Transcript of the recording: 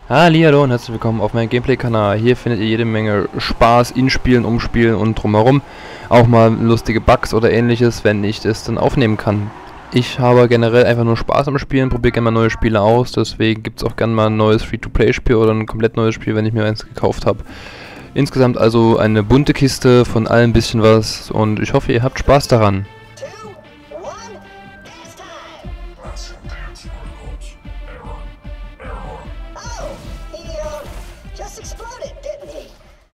Hallihallo und herzlich willkommen auf meinem Gameplay-Kanal. Hier findet ihr jede Menge Spaß in Spielen, Umspielen und drumherum. Auch mal lustige Bugs oder ähnliches, wenn ich das dann aufnehmen kann. Ich habe generell einfach nur Spaß am Spielen, probiere gerne mal neue Spiele aus, deswegen gibt es auch gerne mal ein neues Free-to-Play-Spiel oder ein komplett neues Spiel, wenn ich mir eins gekauft habe. Insgesamt also eine bunte Kiste, von allem ein bisschen was und ich hoffe, ihr habt Spaß daran. Just exploded, didn't he?